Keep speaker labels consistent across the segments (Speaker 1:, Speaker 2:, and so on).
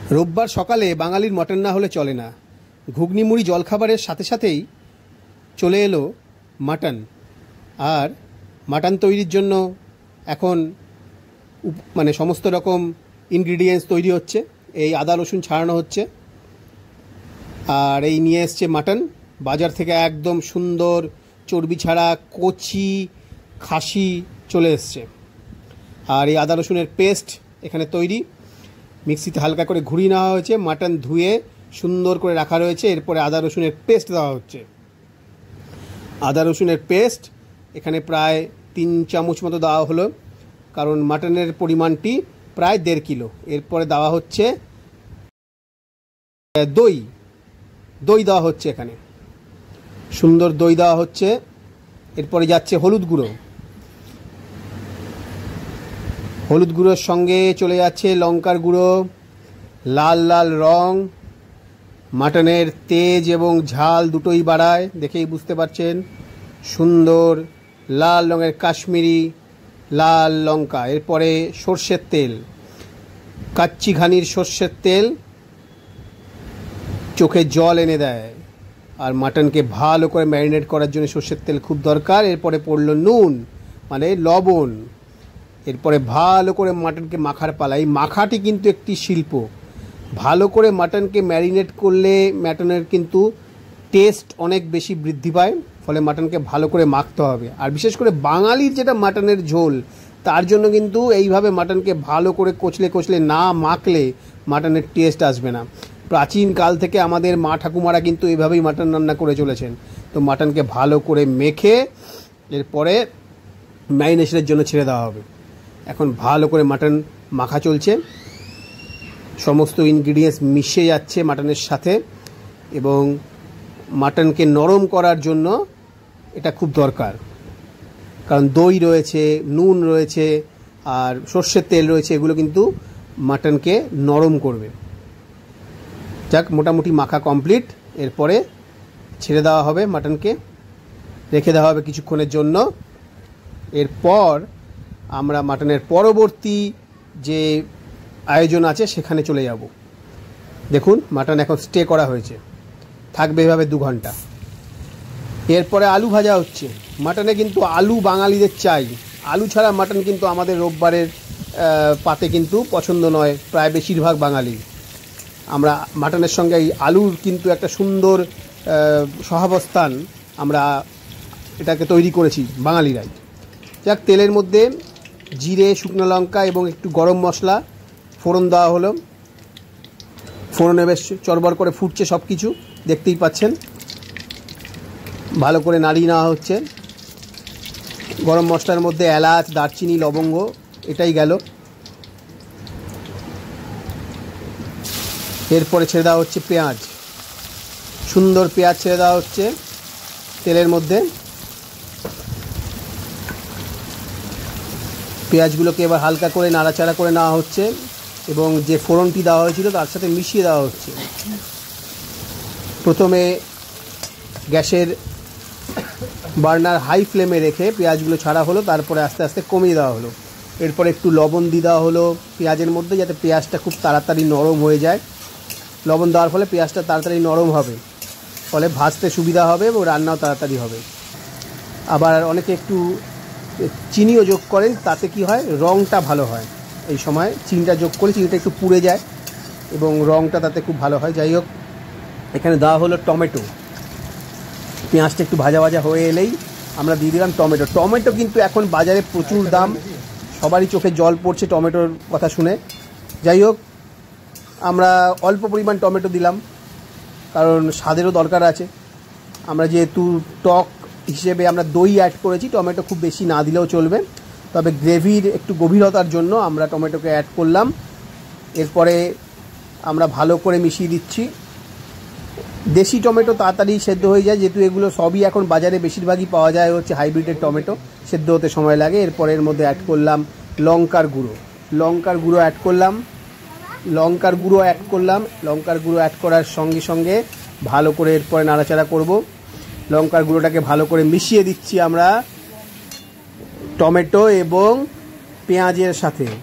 Speaker 1: রোববার সকালে বাঙালির মটন না হলে চলে না। ঘুগনি মুড়ি জলখাবারের সাথে সাথেই চলে এলো মাটন। আর মাটন তৈরির জন্য এখন সমস্ত রকম ইনগ্রিডিয়েন্টস তৈরি হচ্ছে। এই আদা রসুন ছাড়ানো হচ্ছে। আর এই নিয়ে এসছে মাটন বাজার থেকে, একদম সুন্দর চর্বি ছাড়া কচি খাসি চলে এসছে। আর এই আদা রসুনের পেস্ট এখানে তৈরি, মিক্সিতে হালকা করে ঘুরিয়ে নেওয়া হয়েছে। মাটন ধুয়ে সুন্দর করে রাখা রয়েছে। এরপরে আদা রসুনের পেস্ট দেওয়া হচ্ছে। আদা রসুনের পেস্ট এখানে প্রায় 3 চামচ মতো দেওয়া হলো, কারণ মাটনের পরিমাণটি প্রায় 1.5 কিলো। এরপরে দেওয়া হচ্ছে দই দেওয়া হচ্ছে, এখানে সুন্দর দই দেওয়া হচ্ছে। এরপরে যাচ্ছে হলুদ গুঁড়োর সঙ্গে চলে যাচ্ছে লঙ্কার গুঁড়ো। লাল লাল রং মাটনের তেজ এবং ঝাল দুটোই বাড়ায়, দেখেই বুঝতে পারছেন। সুন্দর লাল রঙের কাশ্মীরি লাল লঙ্কা। এরপরে সর্ষের তেল, কাচ্চি ঘানির সর্ষের তেল চোখে জল এনে দেয়। আর মাটনকে ভালো করে ম্যারিনেট করার জন্য সর্ষের তেল খুব দরকার। এরপরে পড়লো নুন লবণ। এরপরে ভালো করে মাটনকে মাখার পালা। এই মাখাটি কিন্তু একটি শিল্প। ভালো করে মাটনকে ম্যারিনেট করলে মাটনের কিন্তু টেস্ট অনেক বেশি বৃদ্ধি পায়। ফলে মাটনকে ভালো করে মাখতে হবে। আর বিশেষ করে বাঙালির যেটা মাটনের ঝোল, তার জন্য কিন্তু এইভাবে মাটনকে ভালো করে কচলে না মাখলে মাটনের টেস্ট আসবে না। প্রাচীন কাল থেকে আমাদের মা ঠাকুমারা কিন্তু এইভাবেই মাটন রান্না করে চলেছেন। তো মাটনকে ভালো করে মেখে এরপরে ম্যারিনেশনের জন্য ছেড়ে দেওয়া হবে। এখন ভালো করে মাটন মাখা চলছে, সমস্ত ইনগ্রিডিয়েন্টস মিশে যাচ্ছে মাটনের সাথে। এবং মাটনকে নরম করার জন্য এটা খুব দরকার, কারণ দই রয়েছে, নুন রয়েছে, আর সর্ষের তেল রয়েছে। এগুলো কিন্তু মাটনকে নরম করবে। যাক, মোটামুটি মাখা কমপ্লিট। এরপরে ছেড়ে দেওয়া হবে মাটনকে, রেখে দেওয়া হবে কিছুক্ষণের জন্য। এরপর আমরা মাটনের পরবর্তী যে আয়োজন আছে সেখানে চলে যাব। দেখুন, মাটন এখন স্টে করা হয়েছে, থাকবে এভাবে 2 ঘন্টা। এরপরে আলু ভাজা হচ্ছে। মাটনে কিন্তু আলু বাঙালিদের চাই। আলু ছাড়া মাটন কিন্তু আমাদের রোববারের পাতে কিন্তু পছন্দ নয় প্রায় বেশিরভাগ বাঙালি। আমরা মাটনের সঙ্গে এই আলুর কিন্তু একটা সুন্দর সহাবস্থান আমরা এটাকে তৈরি করেছি বাঙালিরাই। যাক, তেলের মধ্যে জিরে, শুকনো লঙ্কা এবং একটু গরম মশলা ফোড়ন দেওয়া হলো। ফোড়নে বেশ চড়বড় করে ফুটছে সব কিছু, দেখতেই পাচ্ছেন। ভালো করে নাড়িয়ে নেওয়া হচ্ছে। গরম মশলার মধ্যে এলাচ, দারচিনি, লবঙ্গ এটাই গেল। এরপরে ছেড়ে দেওয়া হচ্ছে পেঁয়াজ। সুন্দর পেঁয়াজ ছেড়ে দেওয়া হচ্ছে তেলের মধ্যে। পেঁয়াজগুলোকে এবার হালকা করে নাড়াচাড়া করে নেওয়া হচ্ছে এবং যে ফোড়নটি দেওয়া হয়েছিল তার সাথে মিশিয়ে দেওয়া হচ্ছে। প্রথমে গ্যাসের বার্নার হাই ফ্লেমে রেখে পেঁয়াজগুলো ছাড়া হলো, তারপরে আস্তে আস্তে কমিয়ে দেওয়া হলো। এরপরে একটু লবণ দিয়ে দেওয়া হলো পেঁয়াজের মধ্যে, যাতে পেঁয়াজটা খুব তাড়াতাড়ি নরম হয়ে যায়। লবণ দেওয়ার ফলে পেঁয়াজটা তাড়াতাড়ি নরম হবে, ফলে ভাজতে সুবিধা হবে এবং রান্নাও তাড়াতাড়ি হবে। আবার অনেকে একটু চিনিও যোগ করেন, তাতে কি হয়, রঙটা ভালো হয়। এই সময় চিনিটা যোগ করে চিনিটা একটু পুড়ে যায় এবং রঙটা তাতে খুব ভালো হয়। যাই হোক, এখানে দেওয়া হলো টমেটো। পেঁয়াজটা একটু ভাজা ভাজা হয়ে এলেই আমরা দিয়ে দিলাম টমেটো। টমেটো কিন্তু এখন বাজারে প্রচুর দাম, সবারই চোখে জল পড়ছে টমেটোর কথা শুনে। যাই হোক, আমরা অল্প পরিমাণ টমেটো দিলাম, কারণ স্বাদেরও দরকার আছে। আমরা যেহেতু টক হিসেবে আমরা দই অ্যাড করেছি, টমেটো খুব বেশি না দিলেও চলবে, তবে গ্রেভির একটু গভীরতার জন্য আমরা টমেটোকে অ্যাড করলাম। এরপরে আমরা ভালো করে মিশিয়ে দিচ্ছি। দেশি টমেটো তাড়াতাড়ি সেদ্ধ হয়ে যায়, যেহেতু এগুলো সবই এখন বাজারে বেশিরভাগই পাওয়া যায় হচ্ছে হাইব্রিডের টমেটো, সেদ্ধ হতে সময় লাগে। এরপরে এর মধ্যে অ্যাড করলাম লঙ্কার গুঁড়ো অ্যাড করলাম। লঙ্কার গুঁড়ো অ্যাড করার সঙ্গে সঙ্গে ভালো করে এরপরে নাড়াচাড়া করব। লঙ্কার গুঁড়োটাকে ভালো করে মিশিয়ে দিচ্ছি আমরা টমেটো এবং পেঁয়াজের সাথে।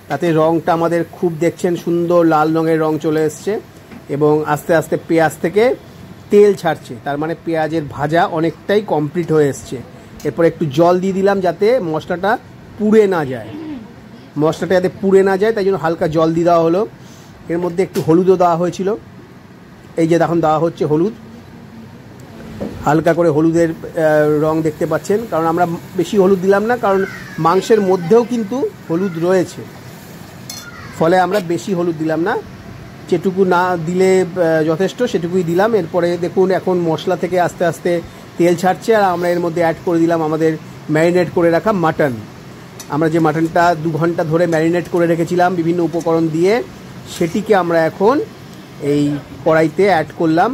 Speaker 1: তাতে রঙটা আমাদের খুব দেখছেন সুন্দর লাল রঙের রং চলে এসছে এবং আস্তে আস্তে পেঁয়াজ থেকে তেল ছাড়ছে, তার মানে পেঁয়াজের ভাজা অনেকটাই কমপ্লিট হয়ে এসছে। এরপর একটু জল দিয়ে দিলাম যাতে মশলাটা পুড়ে না যায়, মশলাটা যাতে পুড়ে না যায় তাই জন্য হালকা জল দিয়ে দেওয়া হলো। এর মধ্যে একটু হলুদও দেওয়া হয়েছিল, এই যে এখন দেওয়া হচ্ছে হলুদ, হালকা করে হলুদের রং দেখতে পাচ্ছেন, কারণ আমরা বেশি হলুদ দিলাম না, কারণ মাংসের মধ্যেও কিন্তু হলুদ রয়েছে, ফলে আমরা বেশি হলুদ দিলাম না, যেটুকু না দিলে যথেষ্ট সেটুকুই দিলাম। এরপরে দেখুন এখন মশলা থেকে আস্তে আস্তে তেল ছাড়ছে আর আমরা এর মধ্যে অ্যাড করে দিলাম আমাদের ম্যারিনেট করে রাখা মাটন। আমরা যে মাটনটা 2 ঘন্টা ধরে ম্যারিনেট করে রেখেছিলাম বিভিন্ন উপকরণ দিয়ে, সেটিকে আমরা এখন এই কড়াইতে অ্যাড করলাম।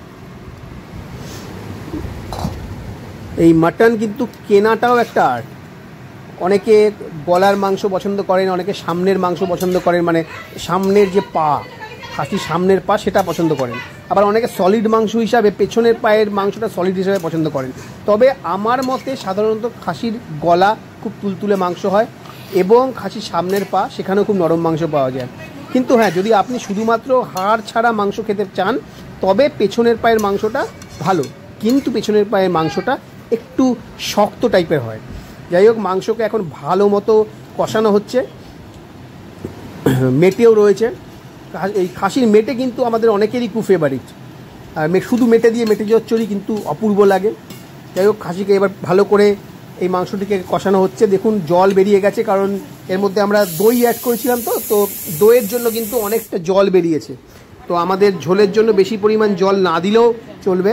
Speaker 1: এই মাটন কিন্তু কেনাটাও একটা আর্ট, অনেকে গলার মাংস পছন্দ করেন, অনেকে সামনের মাংস পছন্দ করেন, মানে সামনের যে পা, খাসির সামনের পা সেটা পছন্দ করেন, আবার অনেকে সলিড মাংস হিসাবে পেছনের পায়ের মাংসটা সলিড হিসাবে পছন্দ করেন। তবে আমার মতে সাধারণত খাসির গলা খুব তুলতুলে মাংস হয় এবং খাসির সামনের পা সেখানেও খুব নরম মাংস পাওয়া যায়। কিন্তু হ্যাঁ, যদি আপনি শুধুমাত্র হাড় ছাড়া মাংস খেতে চান তবে পেছনের পায়ের মাংসটা ভালো, কিন্তু পেছনের পায়ের মাংসটা একটু শক্ত টাইপের হয়। যাই হোক, মাংসকে এখন ভালো মতো কষানো হচ্ছে, মেটেও রয়েছে। এই খাসির মেটে কিন্তু আমাদের অনেকেরই খুব ফেভারিট, আর শুধু মেটে দিয়ে মেটে চচ্চড়ি কিন্তু অপূর্ব লাগে। যাই হোক, খাসিকে এবার ভালো করে এই মাংসটিকে কষানো হচ্ছে। দেখুন জল বেরিয়ে গেছে, কারণ এর মধ্যে আমরা দই অ্যাড করেছিলাম, তো দইয়ের জন্য কিন্তু অনেকটা জল বেরিয়েছে। তো আমাদের ঝোলের জন্য বেশি পরিমাণ জল না দিলেও চলবে।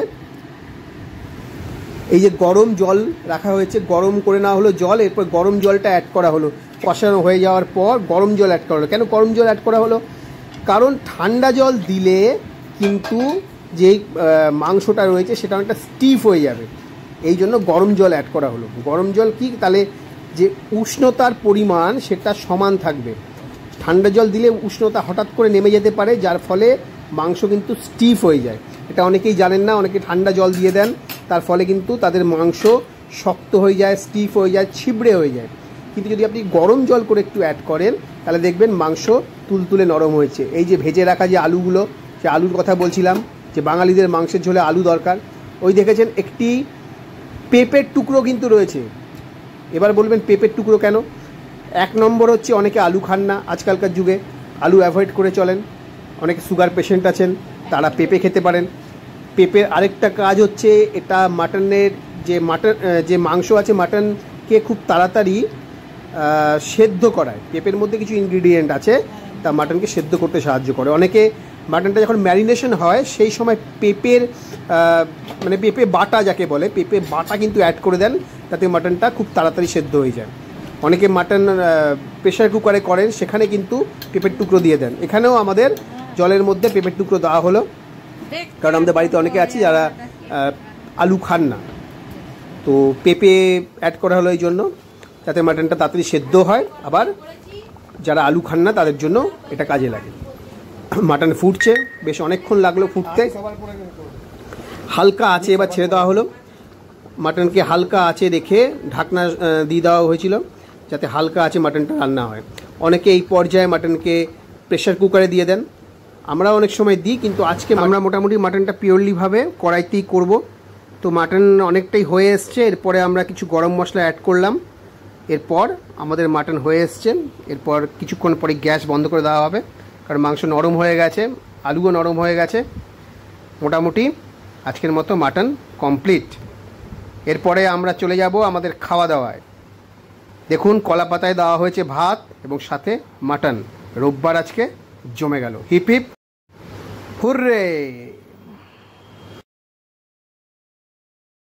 Speaker 1: এই যে গরম জল রাখা হয়েছে, গরম করে নেওয়া হলো জল, এরপর গরম জলটা অ্যাড করা হলো। কষানো হয়ে যাওয়ার পর গরম জল অ্যাড করা হলো। কেন গরম জল অ্যাড করা হলো? কারণ ঠান্ডা জল দিলে কিন্তু যেই মাংসটা রয়েছে সেটা অনেকটা স্টিফ হয়ে যাবে, এই জন্য গরম জল অ্যাড করা হলো। গরম জল কি, তাহলে যে উষ্ণতার পরিমাণ সেটা সমান থাকবে। ঠান্ডা জল দিলে উষ্ণতা হঠাৎ করে নেমে যেতে পারে, যার ফলে মাংস কিন্তু স্টিফ হয়ে যায়। এটা অনেকেই জানেন না, অনেকে ঠান্ডা জল দিয়ে দেন, তার ফলে কিন্তু তাদের মাংস শক্ত হয়ে যায়, স্টিফ হয়ে যায়, ছিবড়ে হয়ে যায়। কিন্তু যদি আপনি গরম জল করে একটু অ্যাড করেন তাহলে দেখবেন মাংস তুলতুলে নরম হয়েছে। এই যে ভেজে রাখা যে আলুগুলো, যে আলুর কথা বলছিলাম যে বাঙালিদের মাংসের ঝোলে আলু দরকার, ওই দেখেছেন একটি পেঁপের টুকরো কিন্তু রয়েছে। এবার বলবেন পেঁপের টুকরো কেন? 1 নম্বর হচ্ছে অনেকে আলু খান না, আজকালকার যুগে আলু অ্যাভয়েড করে চলেন, অনেকে সুগার পেশেন্ট আছেন, তারা পেঁপে খেতে পারেন। পেঁপের আরেকটা কাজ হচ্ছে এটা মাটনের যে মাংস আছে মাটনকে খুব তাড়াতাড়ি সেদ্ধ করায়। পেঁপের মধ্যে কিছু ইনগ্রিডিয়েন্ট আছে তা মাটনকে সেদ্ধ করতে সাহায্য করে। অনেকে মাটনটা যখন ম্যারিনেশন হয় সেই সময় পেঁপের মানে পেঁপে বাটা যাকে বলে, পেঁপে বাটা কিন্তু অ্যাড করে দেন, তাতে মাটনটা খুব তাড়াতাড়ি সেদ্ধ হয়ে যায়। অনেকে মাটন প্রেশার কুকারে করেন, সেখানে কিন্তু পেঁপের টুকরো দিয়ে দেন। এখানেও আমাদের জলের মধ্যে পেঁপের টুকরো দেওয়া হলো, কারণ আমাদের বাড়িতে অনেকে আছে যারা আলু খান না, তো পেঁপে অ্যাড করা হলো এই জন্য যাতে মাটনটা তাড়াতাড়ি সেদ্ধ হয়, আবার যারা আলু খান না তাদের জন্য এটা কাজে লাগে। মাটন ফুটছে, বেশ অনেকক্ষণ লাগলো ফুটতে, হালকা আছে এবার ছেড়ে দেওয়া হলো। মাটনকে হালকা আছে রেখে ঢাকনা দিয়ে দেওয়া হয়েছিল যাতে হালকা আছে মাটনটা রান্না হয়। অনেকে এই পর্যায়ে মাটনকে প্রেশার কুকারে দিয়ে দেন, আমরা অনেক সময় দিই, কিন্তু আজকে আমরা মোটামুটি মাটনটা পিওরলিভাবে কড়াইতেই করব। তো মাটন অনেকটাই হয়ে এসছে, এরপরে আমরা কিছু গরম মশলা অ্যাড করলাম, এরপর আমাদের মাটন হয়ে এসছে। এরপর কিছুক্ষণ পরে গ্যাস বন্ধ করে দেওয়া হবে, কারণ মাংস নরম হয়ে গেছে, আলুও নরম হয়ে গেছে। মোটামুটি আজকের মতো মাটন কমপ্লিট। এরপরে আমরা চলে যাব আমাদের খাওয়া দাওয়ায়। দেখুন কলা পাতায় দেওয়া হয়েছে ভাত এবং সাথে মাটন। রোববার আজকে জমে গেল। Hip hip hurray.